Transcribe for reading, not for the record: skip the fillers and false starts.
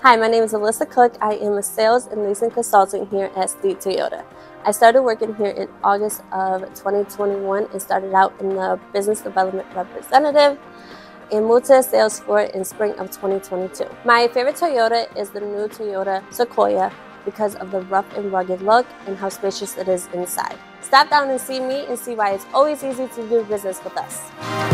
Hi, my name is Alissa Cook. I am a sales and leasing consultant here at Steet Toyota. I started working here in August of 2021 and started out in the business development representative and moved to the sales floor in spring of 2022. My favorite Toyota is the new Toyota Sequoia because of the rough and rugged look and how spacious it is inside. Stop down and see me and see why it's always easy to do business with us.